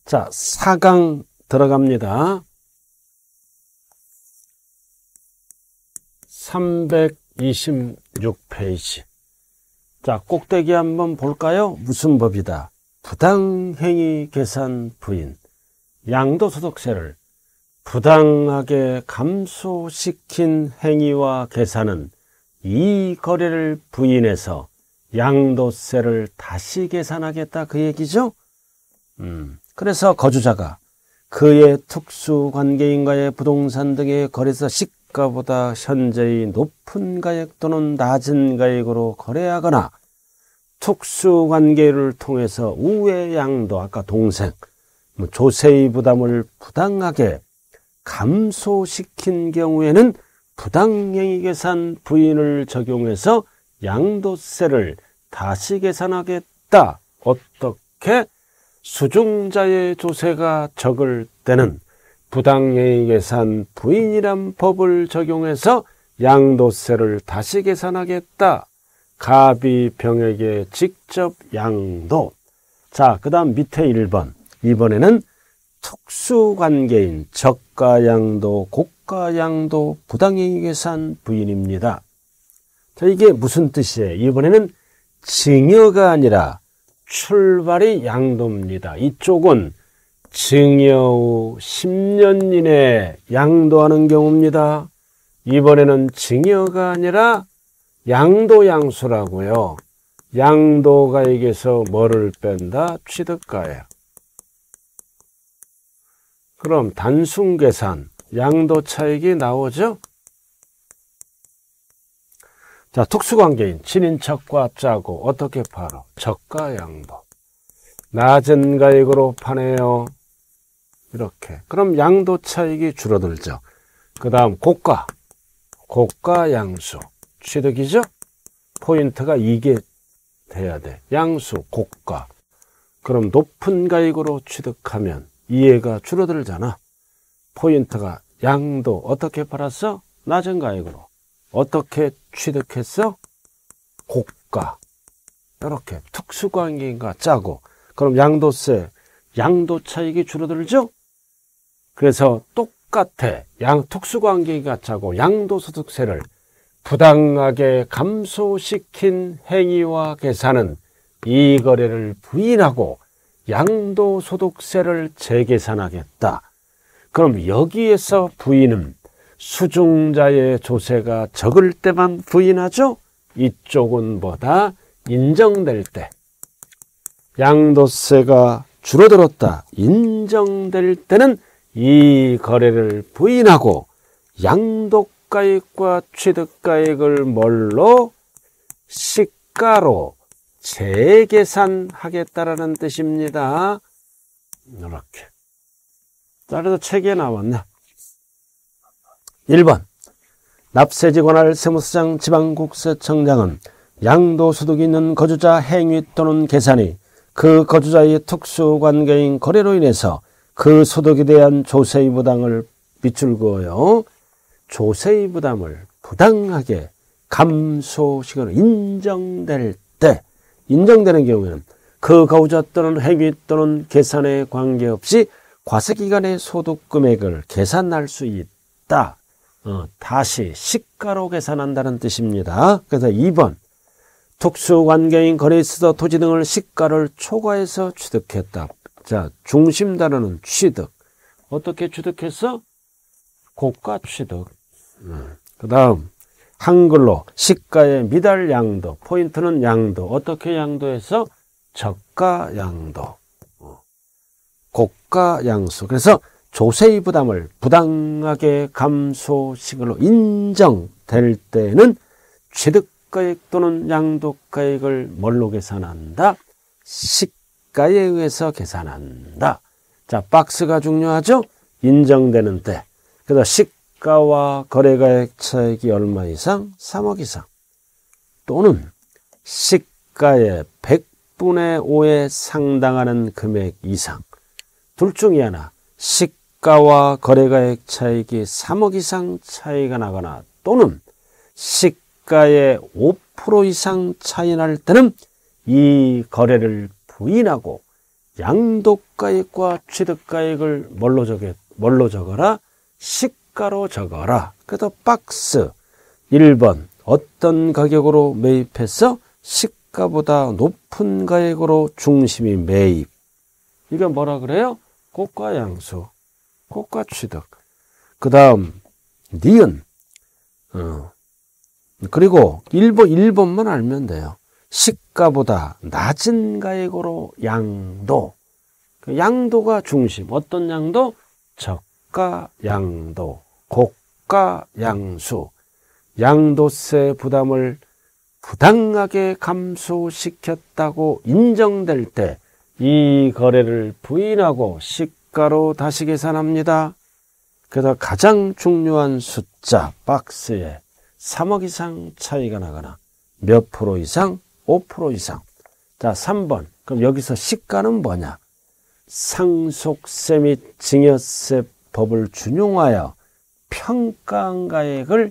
자, 4강 들어갑니다. 326페이지. 자, 꼭대기 한번 볼까요? 무슨 법이다? 부당행위 계산 부인. 양도소득세를 부당하게 감소시킨 행위와 계산은 이 거래를 부인해서 양도세를 다시 계산하겠다, 그 얘기죠? 그래서 거주자가 그의 특수관계인과의 부동산 등의 거래에서 시가보다 현재의 높은 가액 또는 낮은 가액으로 거래하거나 특수관계를 통해서 우회 양도, 아까 동생, 조세의 부담을 부당하게 감소시킨 경우에는 부당행위 계산 부인을 적용해서 양도세를 다시 계산하겠다. 어떻게? 수중자의 조세가 적을 때는 부당행위 계산 부인이란 법을 적용해서 양도세를 다시 계산하겠다. 갑이 병에게 직접 양도. 자, 그 다음 밑에 1번. 이번에는 특수관계인 저가양도, 고가양도, 부당행위 계산 부인입니다. 자, 이게 무슨 뜻이에요? 이번에는 증여가 아니라 출발이 양도입니다. 이쪽은 증여 후 10년 이내에 양도하는 경우입니다. 이번에는 증여가 아니라 양도양수라고요. 양도가액에서 뭐를 뺀다? 취득가액. 그럼 단순계산, 양도차익이 나오죠? 자, 특수관계인, 친인척과 짜고 어떻게 팔어? 저가양도. 낮은 가액으로 파네요. 이렇게. 그럼 양도차익이 줄어들죠. 그 다음 고가, 고가양수. 취득이죠? 포인트가 이게 돼야 돼. 양수, 고가. 그럼 높은 가액으로 취득하면 이해가 줄어들잖아. 포인트가 양도 어떻게 팔았어? 낮은 가액으로. 어떻게 취득했어? 고가. 이렇게 특수관계인과 짜고. 그럼 양도세, 양도차익이 줄어들죠? 그래서 똑같아. 특수관계인과 짜고 양도소득세를 부당하게 감소시킨 행위와 계산은 이 거래를 부인하고 양도소득세를 재계산하겠다. 그럼 여기에서 부인은 수중자의 조세가 적을 때만 부인하죠? 이쪽은 뭐다? 인정될 때. 양도세가 줄어들었다. 인정될 때는 이 거래를 부인하고 양도가액과 취득가액을 뭘로? 시가로 재계산하겠다라는 뜻입니다. 이렇게. 자, 그래서 책에 나왔네. 1번. 납세지 관할 세무서장 지방국세청장은 양도소득이 있는 거주자 행위 또는 계산이 그 거주자의 특수관계인 거래로 인해서 그 소득에 대한 조세의 부담을 비출고요. 조세의 부담을 부당하게 감소시키는 인정될 때, 인정되는 경우에는 그 거주자 또는 행위 또는 계산에 관계없이 과세기간의 소득금액을 계산할 수 있다. 다시 시가로 계산한다는 뜻입니다. 그래서 2번. 특수관계인 거래에 있어서 토지 등을 시가를 초과해서 취득했다. 자, 중심 단어는 취득. 어떻게 취득했어? 고가 취득. 그 다음 한글로 시가의 미달 양도. 포인트는 양도. 어떻게 양도해서? 저가 양도. 고가 양수. 그래서 조세의 부담을 부당하게 감소시키로 인정될 때는 취득가액 또는 양도가액을 뭘로 계산한다? 시가에 의해서 계산한다. 자, 박스가 중요하죠? 인정되는 때. 그래서 시가와 거래가액 차익이 얼마 이상? 3억 이상. 또는 시가의 100분의 5에 상당하는 금액 이상. 둘 중에 하나. 시가와 거래가액 차익이 3억 이상 차이가 나거나 또는 시가의 5% 이상 차이 날 때는 이 거래를 부인하고 양도가액과 취득가액을 뭘로 적어라? 시가로 적어라. 그래서 박스 1번 어떤 가격으로 매입해서 시가보다 높은 가액으로 중심이 매입. 이건 뭐라 그래요? 고가양수, 고가취득. 그 다음 니은. 그리고 1번만 알면 돼요. 시가보다 낮은 가액으로 양도. 양도가 중심. 어떤 양도? 저가 양도, 고가 양수. 양도세 부담을 부당하게 감소시켰다고 인정될 때 이 거래를 부인하고 시가로 다시 계산합니다. 그래서 가장 중요한 숫자 박스에 3억 이상 차이가 나거나 몇 프로 이상? 5% 이상. 자, 3번. 그럼 여기서 시가는 뭐냐? 상속세 및 증여세 법을 준용하여 평가한 가액을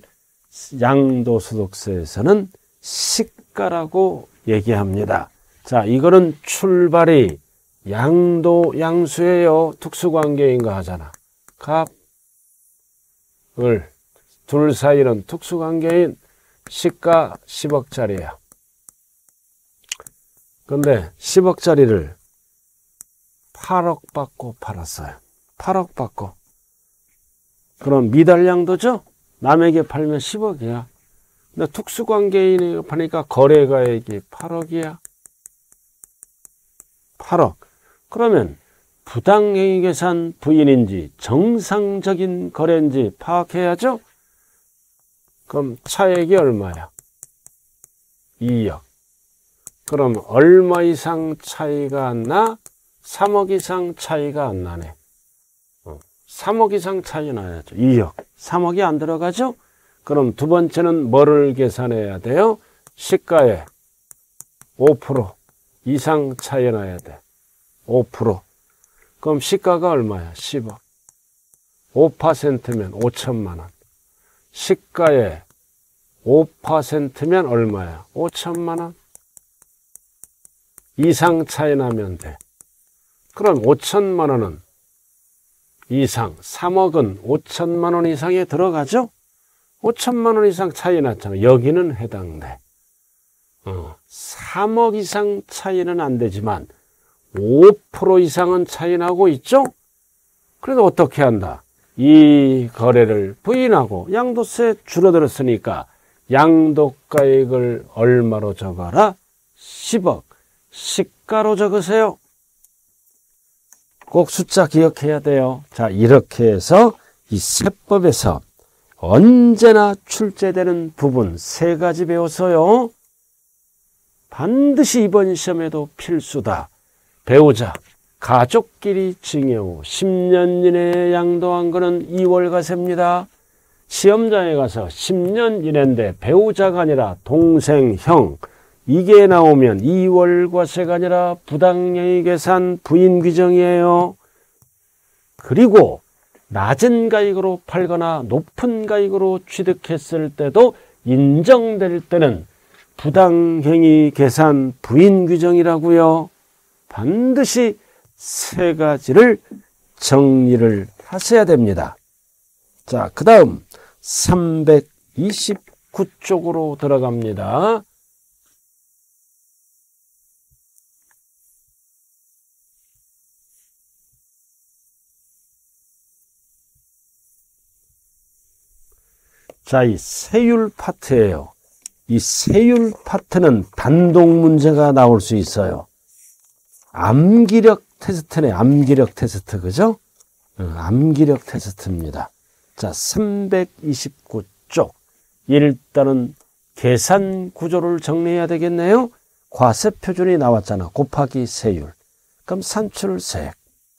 양도소득세에서는 시가라고 얘기합니다. 자, 이거는 출발이 양도, 양수예요. 특수관계인가 하잖아. 갑을 둘 사이는 특수관계인 시가 10억짜리야. 근데 10억짜리를 8억 받고 팔았어요. 8억 받고. 그럼 미달양도죠? 남에게 팔면 10억이야. 근데 특수관계인이 파니까 거래가액이 8억이야. 8억. 그러면 부당행위계산 부인인지 정상적인 거래인지 파악해야죠? 그럼 차액이 얼마야? 2억. 그럼 얼마 이상 차이가 안 나? 3억 이상 차이가 안 나네. 3억 이상 차이 나야죠. 2억. 3억이 안 들어가죠? 그럼 두 번째는 뭐를 계산해야 돼요? 시가에 5% 이상 차이 나야 돼. 5%. 그럼 시가가 얼마야? 10억. 5%면 5천만 원. 시가에 5%면 얼마야? 5천만 원. 이상 차이 나면 돼. 그럼 5천만 원은 이상, 3억은 5천만 원 이상에 들어가죠? 5천만 원 이상 차이 났잖아. 여기는 해당돼. 3억 이상 차이는 안 되지만 5% 이상은 차이 나고 있죠? 그래도 어떻게 한다? 이 거래를 부인하고 양도세 줄어들었으니까 양도가액을 얼마로 적어라? 10억. 시가로 적으세요. 꼭 숫자 기억해야 돼요. 자, 이렇게 해서 이 세법에서 언제나 출제되는 부분 3가지 배워서요. 반드시 이번 시험에도 필수다. 배우자, 가족끼리 증여 후 10년 이내에 양도한 거는 2월과세입니다. 시험장에 가서 10년 이내인데 배우자가 아니라 동생, 형 이게 나오면 2월과세가 아니라 부당행위계산 부인 규정이에요. 그리고 낮은 가액으로 팔거나 높은 가액으로 취득했을 때도 인정될 때는 부당행위계산 부인 규정이라고요. 반드시 3가지를 정리를 하셔야 됩니다. 자, 그 다음 329쪽으로 들어갑니다. 자, 이 세율 파트예요. 이 세율 파트는 단독 문제가 나올 수 있어요. 암기력 테스트네. 암기력 테스트. 그죠? 암기력 테스트입니다. 자, 329쪽. 일단은 계산 구조를 정리해야 되겠네요. 과세 표준이 나왔잖아. 곱하기 세율. 그럼 산출세액.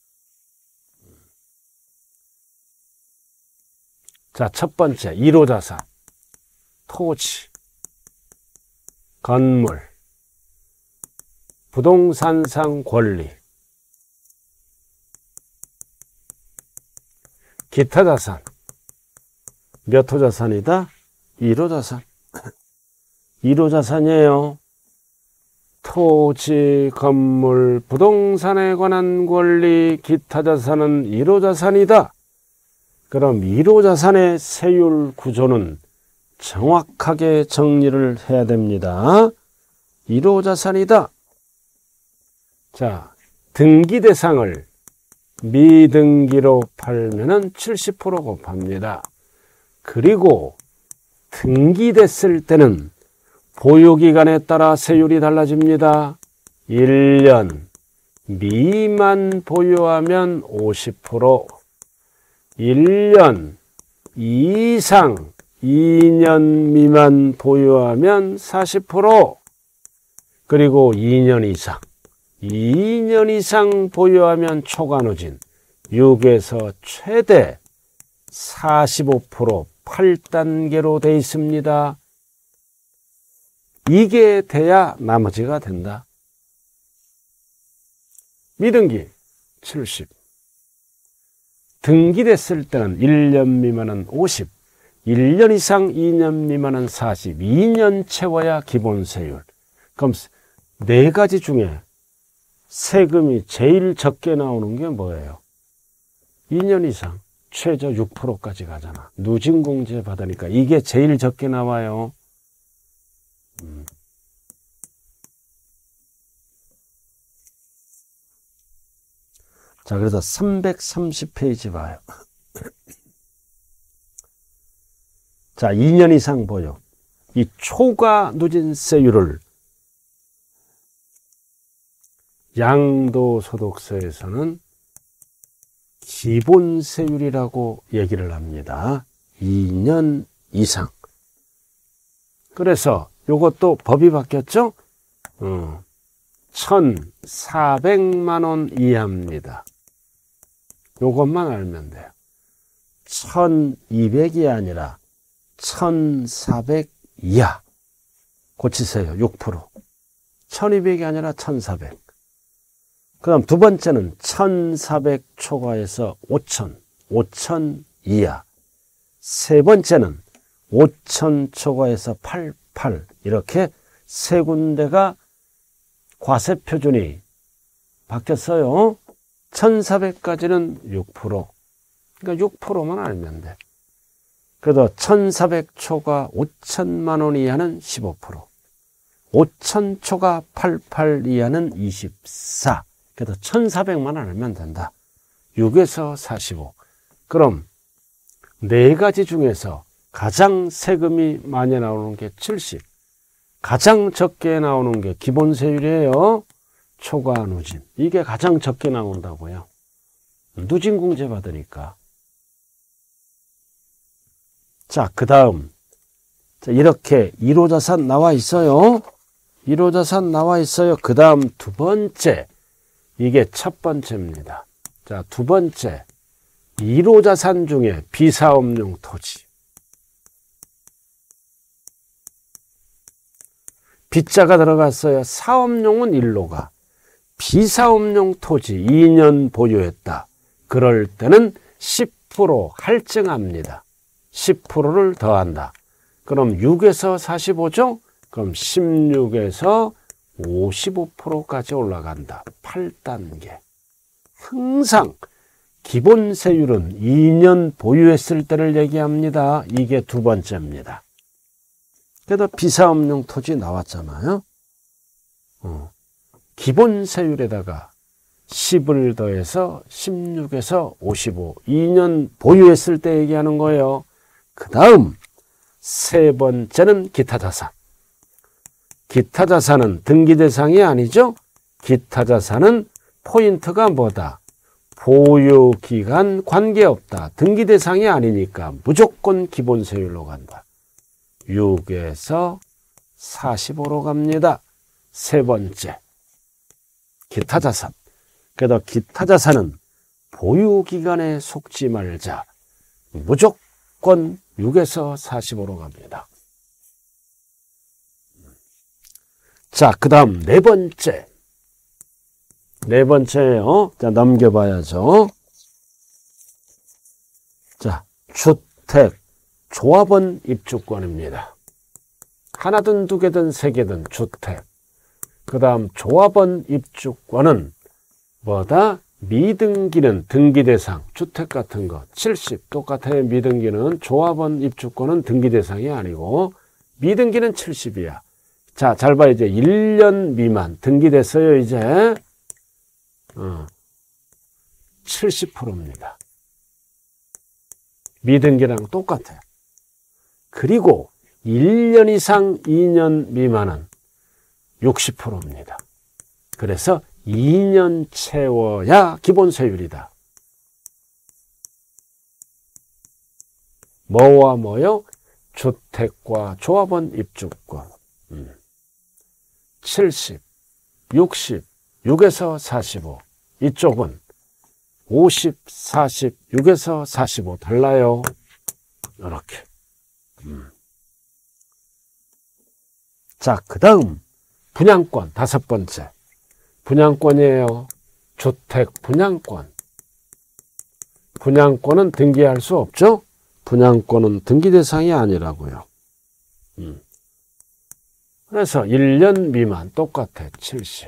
자, 첫 번째 1호자산. 토지, 건물, 부동산상 권리, 기타 자산. 몇 호 자산이다? 1호 자산. 1호 자산이에요. 토지, 건물, 부동산에 관한 권리, 기타 자산은 1호 자산이다. 그럼 1호 자산의 세율 구조는 정확하게 정리를 해야 됩니다. 1호 자산이다. 자, 등기 대상을 미등기로 팔면은 70% 곱합니다. 그리고 등기됐을 때는 보유기간에 따라 세율이 달라집니다. 1년 미만 보유하면 50%, 1년 이상 2년 미만 보유하면 40%, 그리고 2년 이상 보유하면 초과누진 6에서 최대 45% 8단계로 되어 있습니다. 이게 돼야 나머지가 된다. 미등기 70, 등기됐을 때는 1년 미만은 50, 1년 이상 2년 미만은 40, 2년 채워야 기본세율. 그럼 네 가지 중에 세금이 제일 적게 나오는 게 뭐예요? 2년 이상 최저 6%까지 가잖아. 누진공제 받으니까 이게 제일 적게 나와요. 자, 그래서 330페이지 봐요. 자, 2년 이상 보유. 이 초과 누진세율을 양도소득세에서는 기본세율이라고 얘기를 합니다. 2년 이상. 그래서 요것도 법이 바뀌었죠? 1,400만 원 이하입니다. 요것만 알면 돼요. 1,200이 아니라 1,400 이하. 고치세요. 6%. 1,200이 아니라 1,400. 그럼 두 번째는 1,400 초과해서 5,000, 5,000 이하. 세 번째는 5,000 초과해서 88. 이렇게 세 군데가 과세표준이 바뀌었어요. 1,400까지는 6%. 그러니까 6%만 알면 돼. 그래도 1,400 초과 5천만 원 이하는 15%. 5,000 초과 88 이하는 24. 그래도 1,400만 알면 된다. 6에서 45. 그럼 네 가지 중에서 가장 세금이 많이 나오는 게 70. 가장 적게 나오는 게 기본세율이에요. 초과 누진. 이게 가장 적게 나온다고요. 누진공제 받으니까. 자, 그 다음. 이렇게 1호 자산 나와 있어요. 1호 자산 나와 있어요. 그 다음 두 번째. 이게 첫 번째입니다. 자, 두 번째. 1호 자산 중에 비사업용 토지. 빗자가 들어갔어요. 사업용은 1로가. 비사업용 토지 2년 보유했다. 그럴 때는 10% 할증합니다. 10%를 더한다. 그럼 6에서 45죠? 그럼 16에서 55%까지 올라간다. 8단계. 항상 기본세율은 2년 보유했을 때를 얘기합니다. 이게 두 번째입니다. 그래도 비사업용 토지 나왔잖아요. 기본세율에다가 10을 더해서 16에서 55. 2년 보유했을 때 얘기하는 거예요. 그 다음 세 번째는 기타자산. 기타자산은 등기대상이 아니죠. 기타자산은 포인트가 뭐다? 보유기간 관계없다. 등기대상이 아니니까 무조건 기본세율로 간다. 6에서 45로 갑니다. 세 번째, 기타자산. 그래도 기타자산은 보유기간에 속지 말자. 무조건 6에서 45로 갑니다. 자, 그 다음 네 번째. 네 번째예요. 자, 넘겨봐야죠. 자, 주택. 조합원 입주권입니다. 하나든 두 개든 세 개든 주택. 그 다음 조합원 입주권은 뭐다? 미등기는 등기대상, 주택 같은 거 70 똑같아요. 미등기는 조합원 입주권은 등기대상이 아니고 미등기는 70이야. 자, 잘 봐. 이제 1년 미만 등기됐어요. 이제 70%입니다. 미등기랑 똑같아요. 그리고 1년 이상 2년 미만은 60%입니다. 그래서 2년 채워야 기본세율이다. 뭐와 뭐요? 주택과 조합원 입주권 70, 60, 6에서 45 이쪽은 50, 40, 6에서 45 달라요. 이렇게. 자, 그 다음 분양권 다섯 번째. 분양권이에요. 주택 분양권. 분양권은 등기할 수 없죠? 분양권은 등기 대상이 아니라고요. 그래서 1년 미만 똑같아. 70.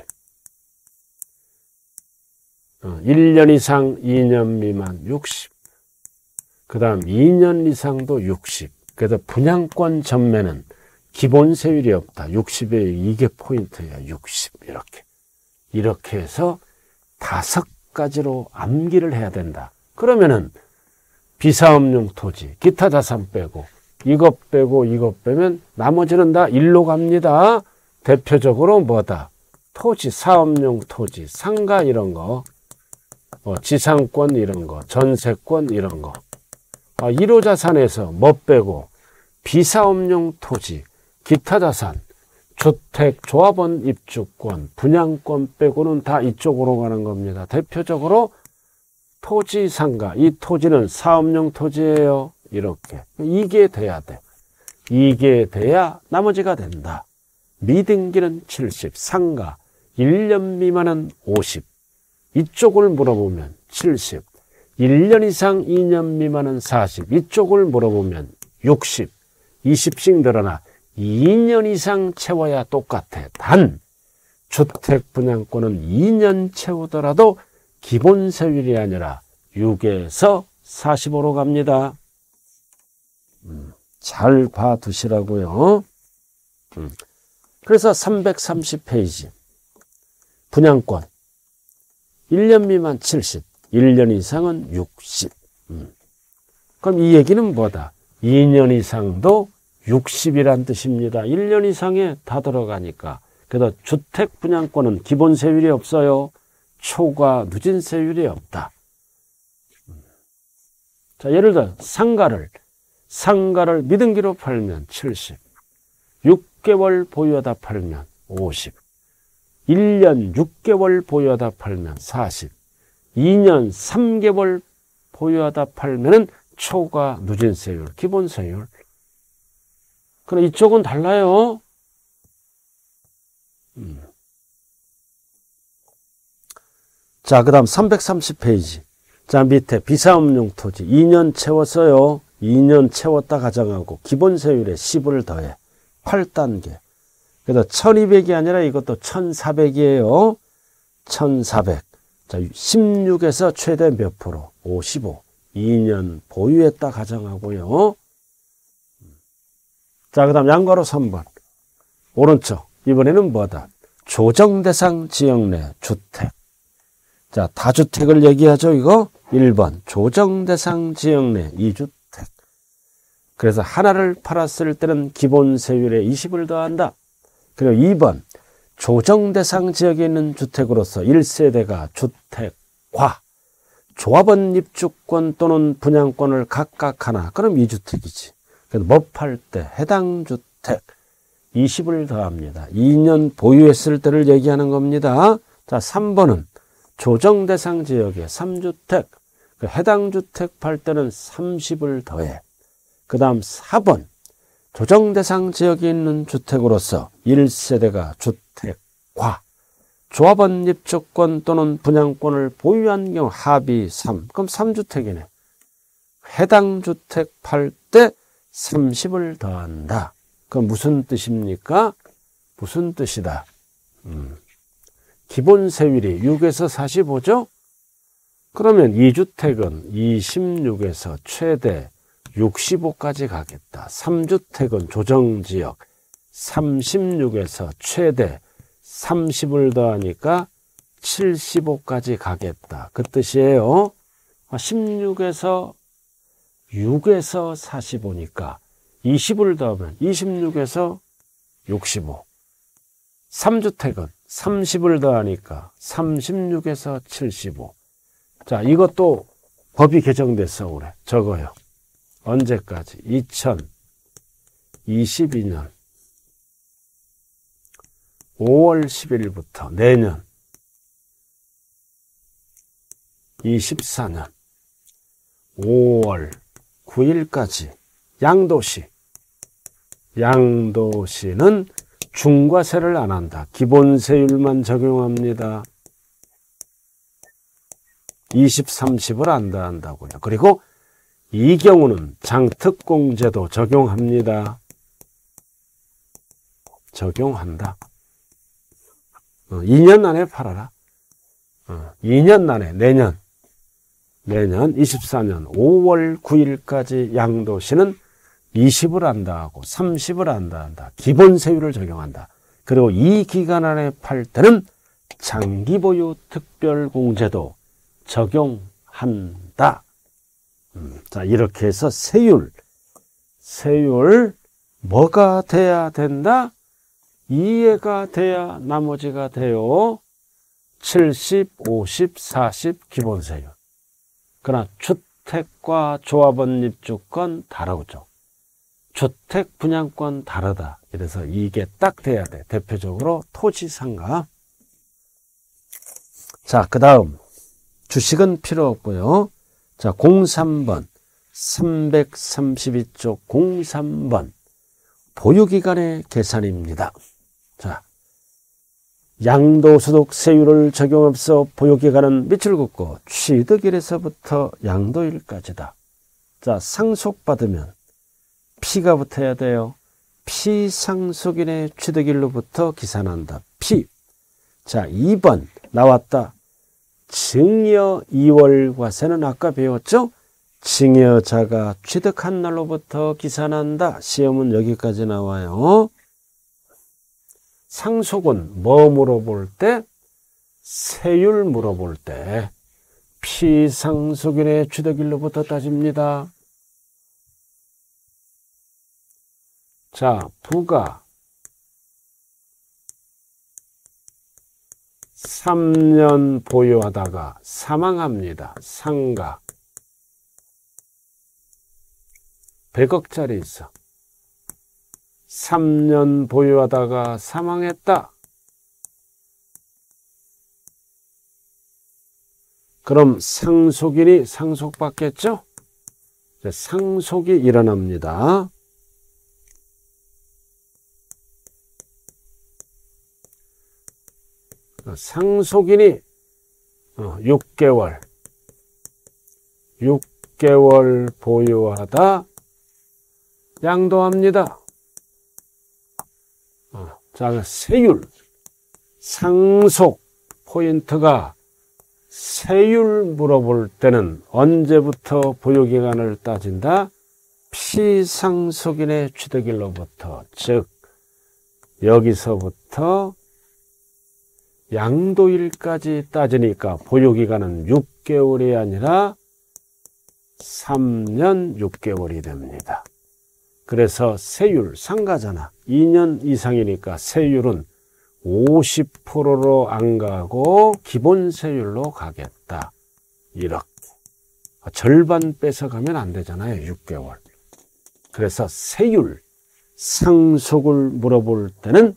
1년 이상 2년 미만 60. 그 다음 2년 이상도 60. 그래서 분양권 전매는 기본세율이 없다. 60에 이게 포인트야. 60 이렇게 해서 5가지로 암기를 해야 된다. 그러면은 비사업용 토지, 기타 자산 빼고 이것 빼고 이것 빼면 나머지는 다 일로 갑니다. 대표적으로 뭐다? 토지, 사업용 토지, 상가 이런 거, 지상권 이런 거, 전세권 이런 거. 1호 자산에서 뭐 빼고 비사업용 토지, 기타 자산, 주택, 조합원 입주권, 분양권 빼고는 다 이쪽으로 가는 겁니다. 대표적으로 토지, 상가. 이 토지는 사업용 토지예요. 이렇게. 이게 돼야 돼. 이게 돼야 나머지가 된다. 미등기는 70, 상가. 1년 미만은 50. 이쪽을 물어보면 70. 1년 이상 2년 미만은 40. 이쪽을 물어보면 60. 20씩 늘어나 2년 이상 채워야 똑같아. 단 주택 분양권은 2년 채우더라도 기본세율이 아니라 6에서 45로 갑니다. 잘 봐두시라고요. 그래서 330페이지 분양권 1년 미만 70, 1년 이상은 60. 그럼 이 얘기는 뭐다? 2년 이상도 60이란 뜻입니다. 1년 이상에 다 들어가니까. 그래서 주택 분양권은 기본세율이 없어요. 초과 누진세율이 없다. 자, 예를 들어 상가를 미등기로 팔면 70, 6개월 보유하다 팔면 50, 1년 6개월 보유하다 팔면 40, 2년 3개월 보유하다 팔면은 초과 누진세율, 기본세율. 그럼 이쪽은 달라요. 자, 그 다음 330페이지. 자, 밑에 비사업용 토지 2년 채웠어요. 2년 채웠다 가정하고 기본세율에 10을 더해. 8단계. 그래서 1200이 아니라 이것도 1400이에요. 1400. 자, 16에서 최대 몇 프로? 55. 2년 보유했다 가정하고요. 자, 그 다음 양괄호 3번. 오른쪽. 이번에는 뭐다? 조정대상 지역 내 주택. 자, 다주택을 얘기하죠, 이거? 1번. 조정대상 지역 내 2주택. 그래서 하나를 팔았을 때는 기본세율에 20을 더한다. 그리고 2번. 조정대상 지역에 있는 주택으로서 1세대가 주택과 조합원 입주권 또는 분양권을 각각 하나. 그럼 2주택이지. 그래서 뭐 팔 때 해당 주택 20을 더합니다. 2년 보유했을 때를 얘기하는 겁니다. 자, 3번은 조정대상 지역에 3주택, 해당 주택 팔 때는 30을 더해. 그 다음 4번, 조정대상 지역에 있는 주택으로서 1세대가 주택과 조합원 입주권 또는 분양권을 보유한 경우 합의 3, 그럼 3주택이네. 해당 주택 팔 때 30을 더한다. 그럼 무슨 뜻입니까? 무슨 뜻이다? 기본 세율이 6에서 45죠? 그러면 2주택은 26에서 최대 65까지 가겠다. 3주택은 조정지역 36에서 최대 30을 더하니까 75까지 가겠다. 그 뜻이에요. 16에서 6에서 45니까 20을 더하면 26에서 65. 3주택은 30을 더하니까 36에서 75. 자, 이것도 법이 개정됐어, 올해. 적어요. 언제까지? 2022년 5월 10일부터 내년 24년 5월 9일까지 양도시는 중과세를 안 한다. 기본 세율만 적용합니다. 20, 30을 안 더한다고요. 그리고 이 경우는 장특공제도 적용합니다. 적용한다. 2년 안에 팔아라. 2년 안에 내년 24년 5월 9일까지 양도시는 20을 안 더하고 30을 안 더한다. 기본 세율을 적용한다. 그리고 이 기간 안에 팔 때는 장기보유 특별공제도 적용한다. 자, 이렇게 해서 세율 뭐가 돼야 된다? 이해가 돼야 나머지가 돼요. 70, 50, 40 기본세율. 그러나 주택과 조합원 입주권 다르죠. 주택 분양권 다르다. 이래서 이게 딱 돼야 돼. 대표적으로 토지상가. 자, 그 다음 주식은 필요 없고요. 자, 03번 332쪽 03번 보유기간의 계산입니다. 자, 양도소득 세율을 적용없어 보유기간은 밑줄 긋고 취득일에서부터 양도일까지다. 자, 상속받으면 P가 붙어야 돼요. 피상속인의 취득일로부터 기산한다. P. 자, 2번 나왔다. 증여 2월 과세는 아까 배웠죠? 증여자가 취득한 날로부터 기산한다. 시험은 여기까지 나와요. 상속은 뭐 물어볼 때? 세율 물어볼 때 피상속인의 취득일로부터 따집니다. 자, 부가 3년 보유하다가 사망합니다. 상가 100억짜리 있어. 3년 보유하다가 사망했다. 그럼 상속인이 상속받겠죠? 상속이 일어납니다. 상속인이 6개월 보유하다 양도합니다. 자, 세율 상속 포인트가 세율 물어볼 때는 언제부터 보유기간을 따진다? 피상속인의 취득일로부터, 즉 여기서부터 양도일까지 따지니까 보유기간은 6개월이 아니라 3년 6개월이 됩니다. 그래서 세율, 상가잖아. 2년 이상이니까 세율은 50%로 안 가고 기본 세율로 가겠다. 이렇게. 절반 뺏어가면 안 되잖아요. 6개월. 그래서 세율, 상속을 물어볼 때는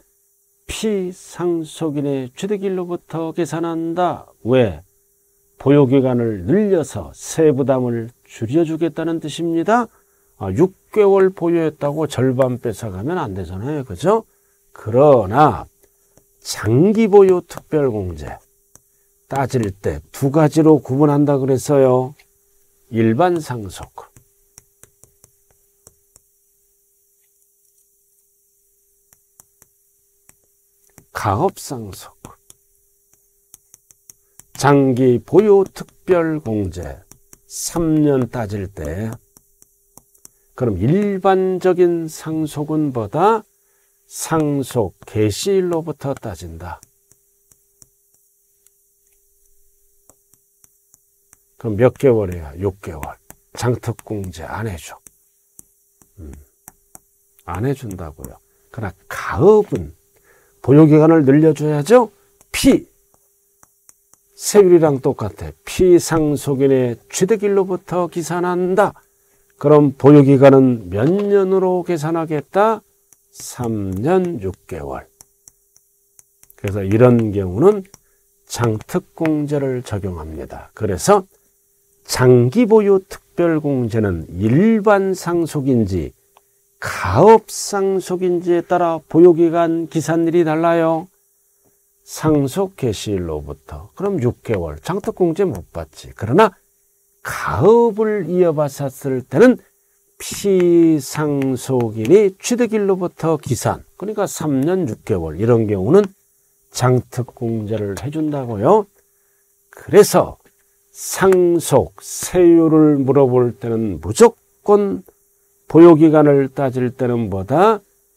피상속인의 취득일로부터 계산한다. 왜? 보유기간을 늘려서 세부담을 줄여주겠다는 뜻입니다. 6개월 보유했다고 절반 뺏어가면 안 되잖아요. 그죠? 그러나 장기보유 특별공제 따질 때 두 가지로 구분한다 그랬어요. 일반 상속. 가업상속. 장기 보유 특별공제 3년 따질 때 그럼 일반적인 상속은보다 상속 개시일로부터 따진다. 그럼 몇 개월이야? 6개월. 장특공제 안 해줘. 안 해준다고요. 그러나 가업은 보유기간을 늘려줘야죠. 세율이랑 똑같아. 피상속인의 취득일로부터 계산한다. 그럼 보유기간은 몇 년으로 계산하겠다? 3년 6개월. 그래서 이런 경우는 장특공제를 적용합니다. 그래서 장기보유 특별공제는 일반 상속인지 가업상속인지에 따라 보유기간 기산일이 달라요. 상속 개시일로부터. 그럼 6개월. 장특공제 못 받지. 그러나 가업을 이어받았을 때는 피상속인이 취득일로부터 기산. 그러니까 3년 6개월. 이런 경우는 장특공제를 해준다고요. 그래서 상속, 세율을 물어볼 때는 무조건 보유기간을 따질 때는 보다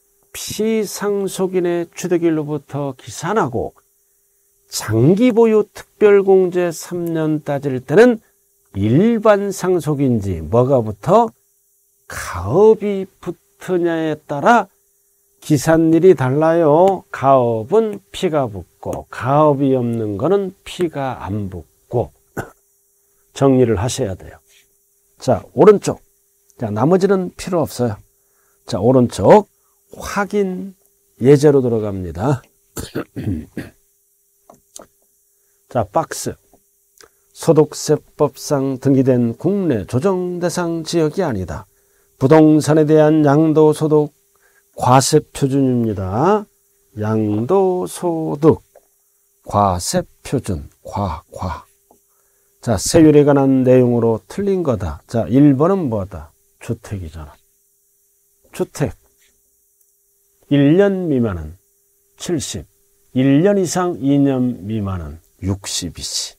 피상속인의 취득일로부터 기산하고 장기보유 특별공제 3년 따질 때는 일반 상속인지 뭐가 붙어? 가업이 붙으냐에 따라 기산일이 달라요. 가업은 피가 붙고 가업이 없는 거는 피가 안 붙고 정리를 하셔야 돼요. 자, 오른쪽. 자, 나머지는 필요 없어요. 자, 오른쪽 확인 예제로 들어갑니다. 자, 박스. 소득세법상 등기된 국내 조정 대상 지역이 아니다. 부동산에 대한 양도소득 과세표준입니다. 양도소득 과세표준 과. 자, 세율에 관한 내용으로 틀린 거다. 자, 1번은 뭐다? 주택이잖아. 주택. 1년 미만은 70. 1년 이상 2년 미만은 60이지.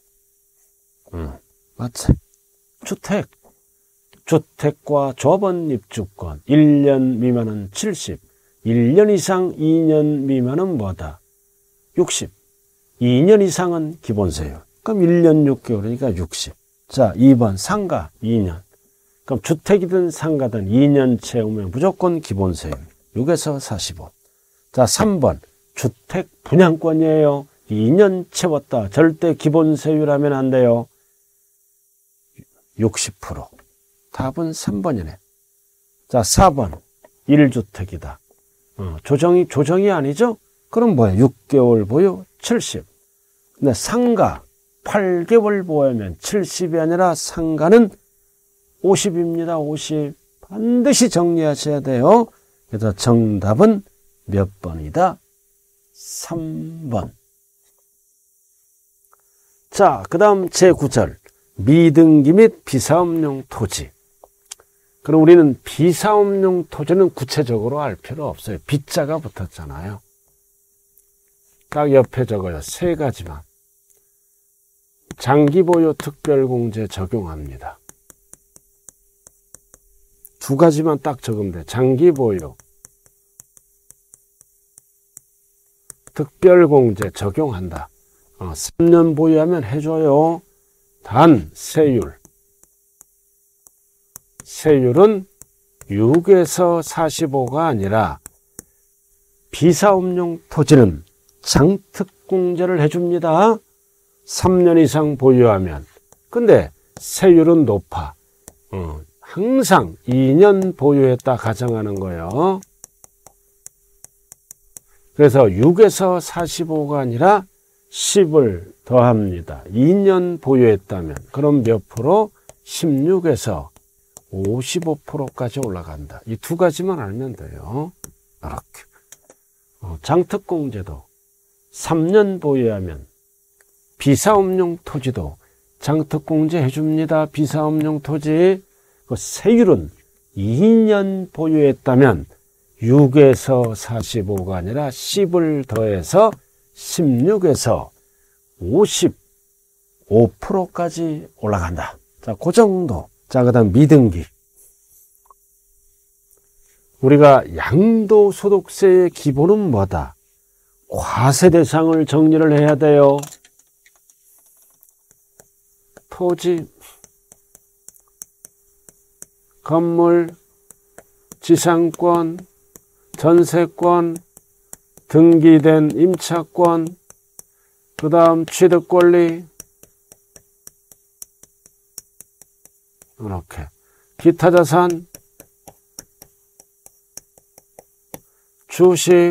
맞지? 주택. 주택과 조합원 입주권. 1년 미만은 70. 1년 이상 2년 미만은 뭐다? 60. 2년 이상은 기본세율. 그럼 1년 6개월이니까 60. 자, 2번 상가 2년. 그럼 주택이든 상가든 2년 채우면 무조건 기본세율. 6에서 45. 자, 3번 주택 분양권이에요. 2년 채웠다. 절대 기본세율 하면 안 돼요. 60%. 답은 3번이네. 자, 4번 1주택이다. 조정이 아니죠? 그럼 뭐야? 6개월 보유 70. 근데 상가 8개월 보유하면 70이 아니라 상가는 50입니다. 50. 반드시 정리하셔야 돼요. 그래서 정답은 몇 번이다? 3번. 자, 그 다음 제9절. 미등기 및 비사업용 토지. 그럼 우리는 비사업용 토지는 구체적으로 알 필요 없어요. 비자가 붙었잖아요. 딱 옆에 적어요. 세 가지만. 장기보유 특별공제 적용합니다. 두 가지만 딱 적으면 돼. 장기보유 특별공제 적용한다. 3년 보유하면 해줘요. 단 세율은 6에서 45가 아니라 비사업용 토지는 장특공제를 해줍니다. 3년 이상 보유하면. 근데 세율은 높아. 항상 2년 보유했다 가정하는 거예요. 그래서 6에서 45가 아니라 10을 더합니다. 2년 보유했다면. 그럼 몇 프로? 16에서 55%까지 올라간다. 이 두 가지만 알면 돼요. 이렇게. 장특공제도 3년 보유하면 비사업용 토지도 장특공제 해줍니다. 비사업용 토지. 그 세율은 2년 보유했다면 6에서 45가 아니라 10을 더해서 16에서 55%까지 올라간다. 자, 그 정도. 자, 그 다음 미등기. 우리가 양도소득세의 기본은 뭐다? 과세 대상을 정리를 해야 돼요. 토지, 건물, 지상권, 전세권, 등기된 임차권, 그 다음 취득권리, 이렇게 기타 자산, 주식,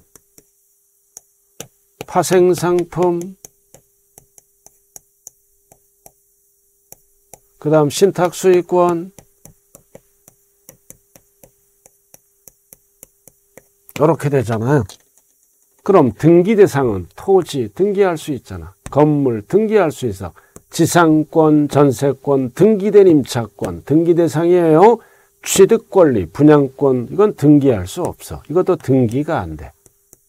파생상품, 그 다음 신탁수익권, 이렇게 되잖아요. 그럼 등기 대상은 토지 등기할 수 있잖아. 건물 등기할 수 있어. 지상권, 전세권, 등기된 임차권, 등기 대상이에요. 취득권리, 분양권, 이건 등기할 수 없어. 이것도 등기가 안 돼.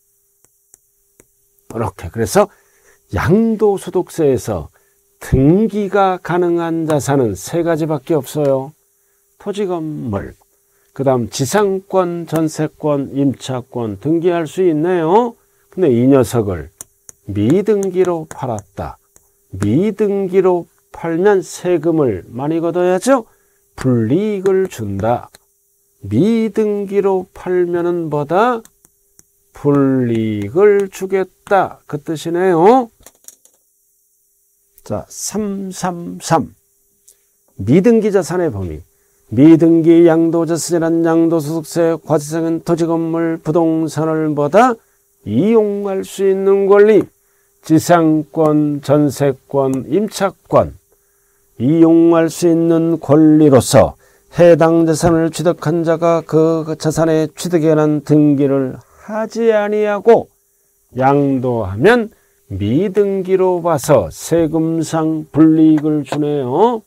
이렇게. 그래서 양도소득세에서 등기가 가능한 자산은 세 가지밖에 없어요. 토지, 건물, 그 다음 지상권, 전세권, 임차권 등기할 수 있네요. 근데 이 녀석을 미등기로 팔았다. 미등기로 팔면 세금을 많이 걷어야죠. 불이익을 준다. 미등기로 팔면은 뭐다? 불이익을 주겠다. 그 뜻이네요. 자, 333. 미등기 자산의 범위. 미등기 양도자산이란 양도소득세, 과세상은 토지, 건물, 부동산을 뭐다? 이용할 수 있는 권리. 지상권, 전세권, 임차권. 이용할 수 있는 권리로서 해당 자산을 취득한 자가 그 자산의 취득에 관한 등기를 하지 아니하고 양도하면 미등기로 봐서 세금상 불이익을 주네요.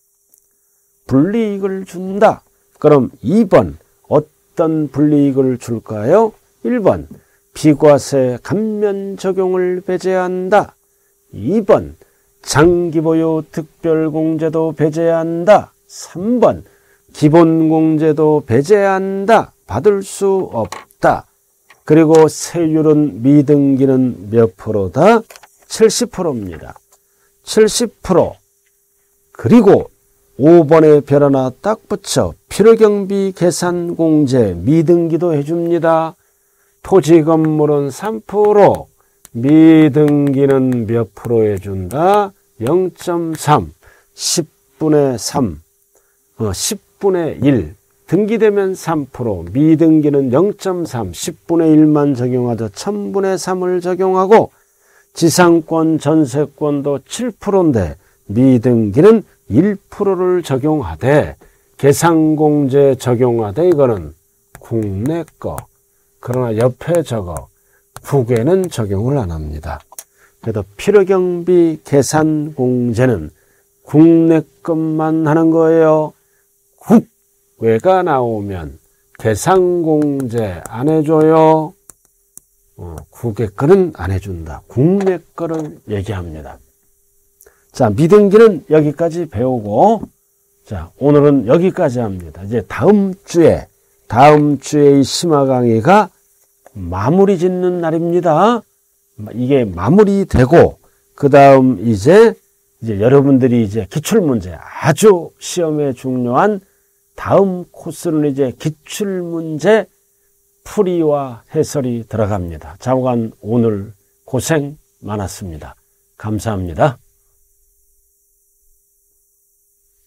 불이익을 준다. 그럼 2번 어떤 불이익을 줄까요? 1번 비과세 감면 적용을 배제한다. 2번 장기보유 특별공제도 배제한다. 3번 기본공제도 배제한다. 받을 수 없다. 그리고 세율은 미등기는 몇 프로다? 70%입니다. 70%. 그리고 5번에 별 하나 딱 붙여 필요경비 계산공제 미등기도 해줍니다. 토지 건물은 3%, 미등기는 몇 프로 해준다? 0.3, 10분의 3, 10분의 1. 등기되면 3%, 미등기는 0.3, 10분의 1만 적용하자 1000분의 3을 적용하고 지상권, 전세권도 7%인데 미등기는 1%를 적용하되 계산공제 적용하되 이거는 국내 거. 그러나 옆에 저거 국외는 적용을 안 합니다. 그래도 필요경비 계산공제는 국내 것만 하는 거예요. 국외가 나오면 계산공제 안 해줘요. 국외 거는 안 해준다. 국내 거를 얘기합니다. 자, 미등기는 여기까지 배우고, 자, 오늘은 여기까지 합니다. 이제 다음 주에 이 심화 강의가 마무리 짓는 날입니다. 이게 마무리되고, 그 다음 이제 여러분들이 이제 기출문제, 아주 시험에 중요한 다음 코스는 이제 기출문제 풀이와 해설이 들어갑니다. 자오간 오늘 고생 많았습니다. 감사합니다.